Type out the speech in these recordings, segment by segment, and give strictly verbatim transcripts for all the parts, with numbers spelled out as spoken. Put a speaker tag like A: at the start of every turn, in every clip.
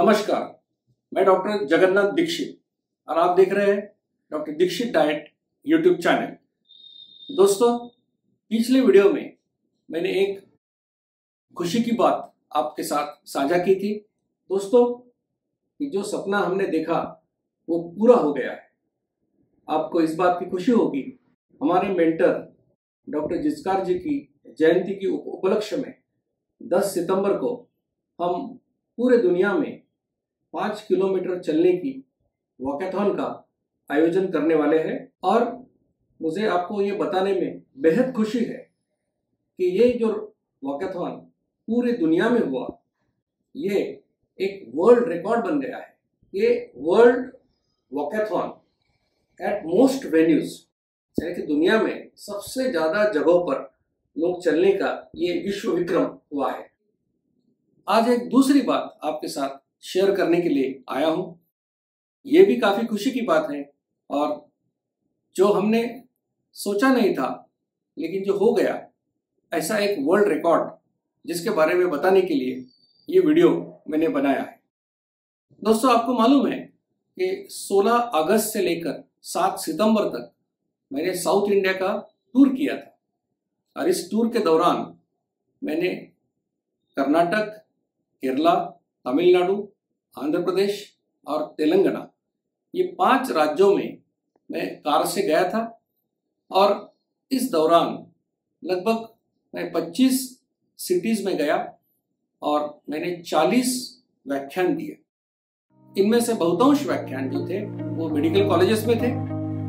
A: नमस्कार, मैं डॉक्टर जगन्नाथ दीक्षित और आप देख रहे हैं doctor Dixit diet YouTube channel. दोस्तों, पिछले वीडियो में मैंने एक खुशी की बात आपके साथ साझा की थी। दोस्तों, कि जो सपना हमने देखा वो पूरा हो गया है। आपको इस बात की खुशी होगी, हमारे मेंटर डॉक्टर जिचकार जी की जयंती की उपलक्ष्य में दस सितंबर को हम पूरे दुनिया में पाँच किलोमीटर चलने की वॉकैथॉन का आयोजन करने वाले हैं। और मुझे आपको ये बताने में बेहद खुशी है कि ये जो वॉकैथॉन पूरी दुनिया में हुआ, ये एक वर्ल्ड रिकॉर्ड बन गया है। ये world walkathon at most venues, यानी कि दुनिया में सबसे ज़्यादा जगहों पर लोग चलने का ये विश्व विक्रम हुआ है। आज एक दूसरी बात आपके साथ शेयर करने के लिए आया हूं। ये भी काफी खुशी की बात है और जो हमने सोचा नहीं था लेकिन जो हो गया, ऐसा एक वर्ल्ड रिकॉर्ड जिसके बारे में बताने के लिए ये वीडियो मैंने बनाया है। दोस्तों, आपको मालूम है कि सोलह अगस्त से लेकर सात सितंबर तक मैंने साउथ इंडिया का टूर किया था और इस टूर के दौरान मैंने कर्नाटक, केरला, तमिलनाडु, आंध्र प्रदेश और तेलंगाना, ये पांच राज्यों में मैं कार से गया था। और इस दौरान लगभग मैं पच्चीस सिटीज़ में गया और मैंने चालीस व्याख्यान दिए। इनमें से बहुतांश व्याख्यान जो थे वो मेडिकल कॉलेजेस में थे।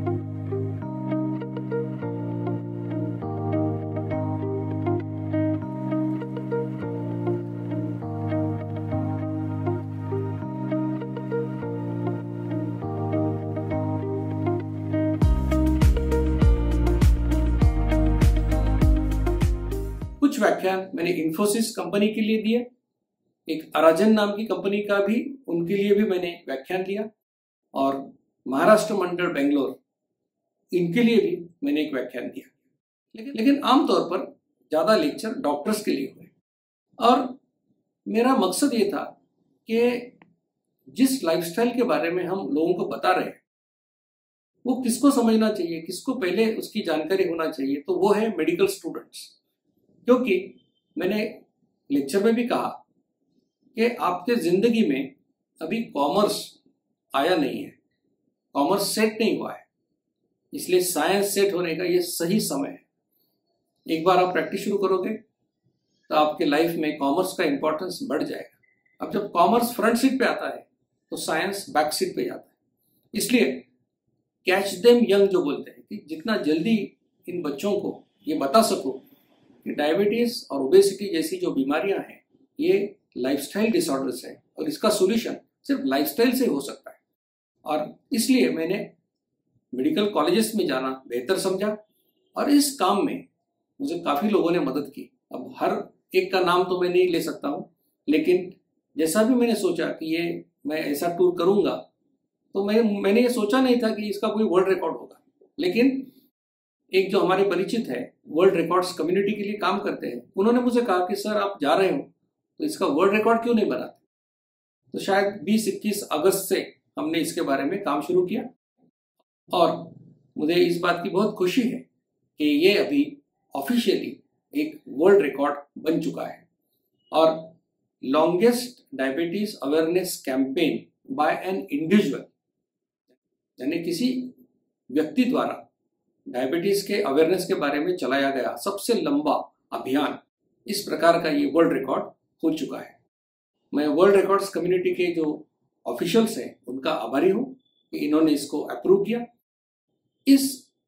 A: कुछ व्याख्यान मैंने इन्फोसिस कंपनी के लिए दिए, एक अराजन नाम की कंपनी का भी, उनके लिए भी मैंने व्याख्यान दिया, और महाराष्ट्र मंडल बेंगलोर, इनके लिए भी मैंने एक व्याख्यान दिया। लेकिन लेकिन आमतौर पर ज़्यादा लेक्चर डॉक्टर्स के लिए हुए। और मेरा मकसद ये था कि जिस लाइफस्टाइल के बारे में हम लोगों को बता रहे हैं वो किसको समझना चाहिए, किसको पहले उसकी जानकारी होना चाहिए, तो वो है मेडिकल स्टूडेंट्स। क्योंकि मैंने लेक्चर में भी कहा कि आपके ज़िंदगी में अभी कॉमर्स आया नहीं है, कॉमर्स सेट नहीं हुआ है, इसलिए साइंस सेट होने का ये सही समय है। एक बार आप प्रैक्टिस शुरू करोगे तो आपके लाइफ में कॉमर्स का इम्पोर्टेंस बढ़ जाएगा। अब जब कॉमर्स फ्रंट सीट पे आता है तो साइंस बैक सीट पे जाता है। इसलिए कैच देम यंग जो बोलते हैं कि जितना जल्दी इन बच्चों को ये बता सको कि डायबिटीज़ और ओबेसिटी जैसी जो बीमारियां हैं ये लाइफस्टाइल डिसऑर्डर्स है और इसका सॉल्यूशन सिर्फ लाइफस्टाइल से हो सकता है। और इसलिए मैंने मेडिकल कॉलेजेस में जाना बेहतर समझा और इस काम में मुझे काफ़ी लोगों ने मदद की। अब हर एक का नाम तो मैं नहीं ले सकता हूँ, लेकिन जैसा भी मैंने सोचा कि ये मैं ऐसा टूर करूँगा तो मैं मैंने ये सोचा नहीं था कि इसका कोई वर्ल्ड रिकॉर्ड होगा। लेकिन एक जो हमारे परिचित है, वर्ल्ड रिकॉर्ड्स कम्युनिटी के लिए काम करते हैं, उन्होंने मुझे कहा कि सर आप जा रहे हो तो इसका वर्ल्ड रिकॉर्ड क्यों नहीं बनाते। तो शायद बीस इक्कीस अगस्त से हमने इसके बारे में काम शुरू किया और मुझे इस बात की बहुत खुशी है कि ये अभी ऑफिशियली एक वर्ल्ड रिकॉर्ड बन चुका है। और longest diabetes awareness campaign by an individual, यानी किसी व्यक्ति द्वारा डायबिटीज के अवेयरनेस के बारे में चलाया गया सबसे लंबा अभियान, इस प्रकार का ये वर्ल्ड रिकॉर्ड हो चुका है। मैं वर्ल्ड रिकॉर्ड्स कम्युनिटी के जो ऑफिशियल्स हैं उनका आभारी हूँ कि इन्होंने इसको अप्रूव किया। इस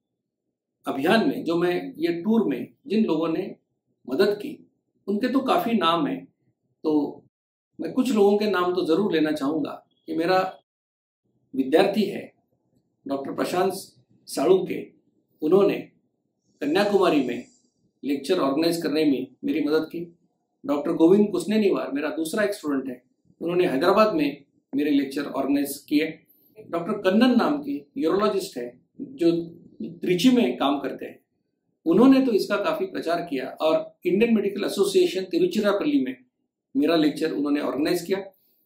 A: अभियान में जो मैं ये टूर में जिन लोगों ने मदद की उनके तो काफ़ी नाम हैं, तो मैं कुछ लोगों के नाम तो ज़रूर लेना चाहूँगा। कि मेरा विद्यार्थी है डॉक्टर प्रशांत साळुंके, उन्होंने कन्याकुमारी में लेक्चर ऑर्गेनाइज करने में मेरी मदद की। डॉक्टर गोविंद कुसनेनीवार मेरा दूसरा एक स्टूडेंट है, उन्होंने हैदराबाद में मेरे लेक्चर ऑर्गेनाइज किए। डॉक्टर कन्नन नाम के यूरोलॉजिस्ट है जो त्रिची में काम करते हैं, उन्होंने तो इसका काफ़ी प्रचार किया और इंडियन मेडिकल एसोसिएशन तिरुचिरापल्ली में मेरा लेक्चर उन्होंने ऑर्गेनाइज किया।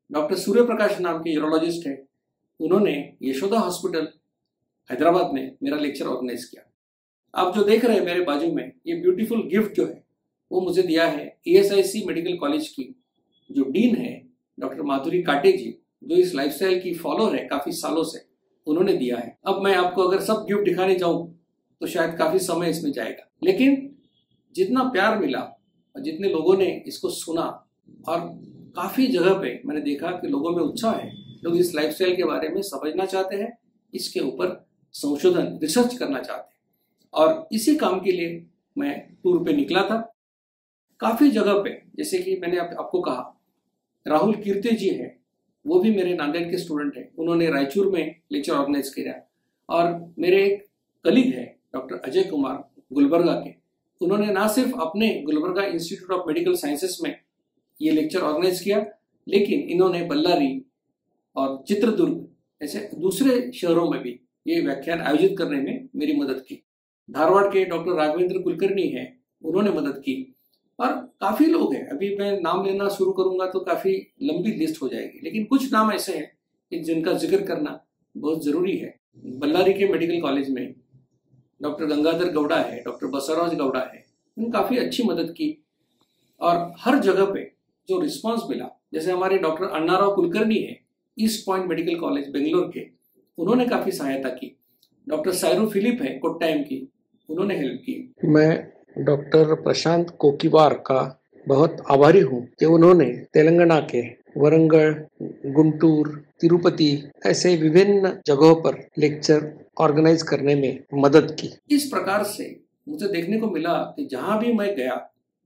A: डॉक्टर सूर्य प्रकाश नाम के यूरोलॉजिस्ट है, उन्होंने यशोदा हॉस्पिटल हैदराबाद में मेरा लेक्चर ऑर्गेनाइज किया। आप जो देख रहे हैं मेरे बाजू में, ये ब्यूटीफुल गिफ्ट जो है वो मुझे दिया है E S I C medical college की जो डीन है डॉक्टर माधुरी काटे जी, जो इस लाइफस्टाइल की फॉलोअर है काफी सालों से, उन्होंने दिया है। अब मैं आपको अगर सब गिफ्ट दिखाने जाऊं तो शायद काफी समय इसमें जाएगा, लेकिन जितना प्यार मिला और जितने लोगों ने इसको सुना और काफी जगह पे मैंने देखा कि लोगों में उत्साह है, लोग इस लाइफस्टाइल के बारे में समझना चाहते हैं, इसके ऊपर संशोधन रिसर्च करना चाहते हैं। और इसी काम के लिए मैं टूर पे निकला था काफी जगह पे। जैसे कि मैंने आप, आपको कहा राहुल कीर्ति जी है, वो भी मेरे नांदेड़ के स्टूडेंट है, उन्होंने रायचूर में लेक्चर ऑर्गेनाइज किया। और मेरे एक कलीग है डॉक्टर अजय कुमार गुलबर्गा के, उन्होंने ना सिर्फ अपने Gulbarga Institute of Medical Sciences में ये लेक्चर ऑर्गेनाइज किया, लेकिन इन्होंने बल्लारी और चित्रदुर्ग ऐसे दूसरे शहरों में भी ये व्याख्यान आयोजित करने में मेरी मदद की। धारवाड़ के डॉक्टर राघवेंद्र कुलकर्णी हैं, उन्होंने मदद की। और काफी लोग हैं, अभी मैं नाम लेना शुरू करूंगा तो काफी लंबी लिस्ट हो जाएगी, लेकिन कुछ नाम ऐसे हैं कि जिनका जिक्र करना बहुत जरूरी है। बल्लारी के मेडिकल कॉलेज में डॉक्टर गंगाधर गौड़ा है, डॉक्टर बसवराज गौड़ा है, उन्होंने काफी अच्छी मदद की। और हर जगह पे जो रिस्पांस मिला, जैसे हमारे डॉक्टर अन्नाराव कुलकर्णी है East Point Medical College Bangalore के, उन्होंने काफी सहायता की। डॉक्टर सायरू फिलिप है कोट्टायम की, उन्होंने हेल्प की।
B: मैं डॉक्टर प्रशांत कोकीवार का बहुत आभारी हूँ कि उन्होंने तेलंगाना के वरंगल, गुंटूर, तिरुपति ऐसे विभिन्न जगहों पर लेक्चर ऑर्गेनाइज करने में मदद की।
A: इस प्रकार से मुझे देखने को मिला कि जहां भी मैं गया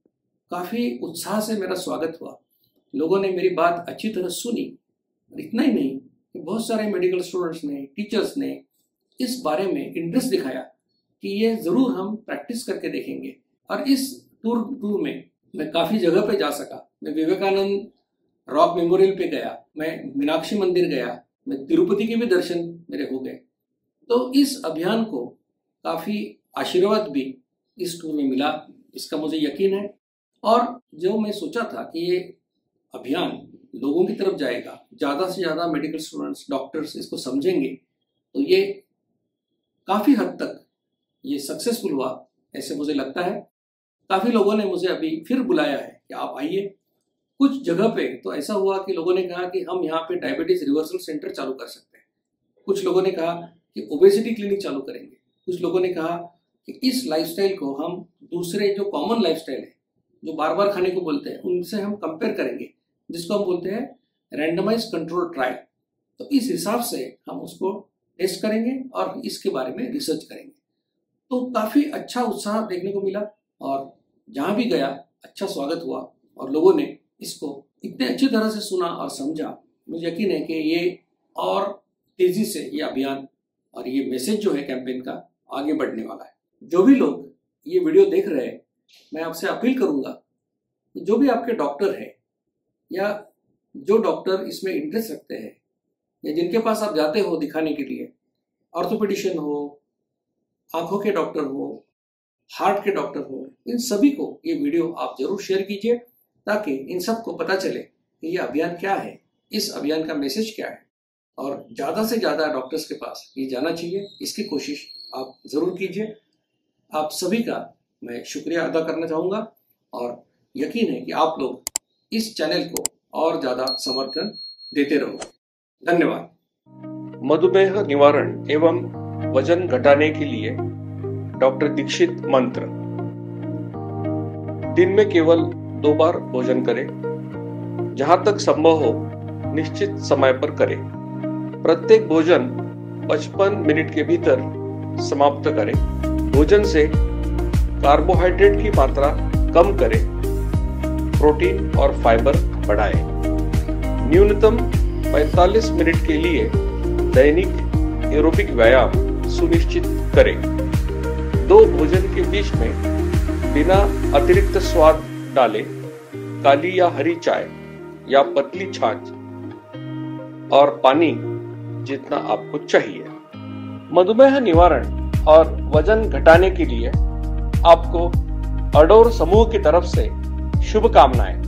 A: काफी उत्साह से मेरा स्वागत हुआ, लोगों ने मेरी बात अच्छी तरह सुनी। और इतना ही नहीं कि बहुत सारे मेडिकल स्टूडेंट्स ने, टीचर्स ने इस बारे में इंटरेस्ट दिखाया कि ये जरूर हम प्रैक्टिस करके देखेंगे। और इस टूर टूर में मैं काफी जगह पे जा सका। मैं विवेकानंद रॉक मेमोरियल पे गया, मैं मीनाक्षी मंदिर गया, मैं तिरुपति के भी दर्शन मेरे हो गए। तो इस अभियान को काफी आशीर्वाद भी इस टूर में मिला, इसका मुझे यकीन है। और जो मैं सोचा था कि ये अभियान लोगों की तरफ जाएगा, ज्यादा से ज्यादा मेडिकल स्टूडेंट्स, डॉक्टर्स इसको समझेंगे, तो ये काफी हद तक ये सक्सेसफुल हुआ ऐसे मुझे लगता है। काफी लोगों ने मुझे अभी फिर बुलाया है कि आप आइए। कुछ जगह पे तो ऐसा हुआ कि लोगों ने कहा कि हम यहाँ पे डायबिटीज रिवर्सल सेंटर चालू कर सकते हैं। कुछ लोगों ने कहा कि ओबेसिटी क्लिनिक चालू करेंगे। कुछ लोगों ने कहा कि इस लाइफस्टाइल को हम दूसरे जो कॉमन लाइफस्टाइल है, जो बार बार खाने को बोलते हैं, उनसे हम कंपेयर करेंगे, जिसको हम बोलते हैं रैंडमाइज कंट्रोल ट्रायल। तो इस हिसाब से हम उसको टेस्ट करेंगे और इसके बारे में रिसर्च करेंगे। तो काफी अच्छा उत्साह देखने को मिला और जहां भी गया अच्छा स्वागत हुआ और लोगों ने इसको इतने अच्छी तरह से सुना और समझा। मुझे यकीन है कि ये और तेजी से ये अभियान और ये मैसेज जो है कैंपेन का आगे बढ़ने वाला है। जो भी लोग ये वीडियो देख रहे हैं, मैं आपसे अपील करूंगा कि जो भी आपके डॉक्टर है या जो डॉक्टर इसमें इंटरेस्ट रखते हैं या जिनके पास आप जाते हो दिखाने के लिए, ऑर्थोपेडिशियन हो, आंखों के डॉक्टर हो, हार्ट के डॉक्टर हो, इन सभी को ये वीडियो आप जरूर शेयर कीजिए ताकि इन सबको पता चले कि ये अभियान क्या है, इस अभियान का मैसेज क्या है। और ज्यादा से ज्यादा डॉक्टर्स के पास ये जाना चाहिए, इसकी कोशिश आप जरूर कीजिए। आप सभी का मैं शुक्रिया अदा करना चाहूंगा और यकीन है कि आप लोग इस चैनल को और ज्यादा समर्थन देते रहो। धन्यवाद।
C: मधुमेह निवारण एवं वजन घटाने के लिए डॉक्टर दीक्षित मंत्र। दिन में केवल दो बार भोजन करें, जहां तक संभव हो निश्चित समय पर करें। प्रत्येक भोजन पचपन मिनट के भीतर समाप्त करें। भोजन से कार्बोहाइड्रेट की मात्रा कम करें, प्रोटीन और फाइबर बढ़ाएं। न्यूनतम पैंतालीस मिनट के लिए दैनिक एरोबिक व्यायाम सुनिश्चित करें। दो भोजन के बीच में बिना अतिरिक्त स्वाद डाले काली या हरी चाय या पतली छाछ और पानी जितना आपको चाहिए। मधुमेह निवारण और वजन घटाने के लिए आपको अडोर समूह की तरफ से शुभकामनाएं।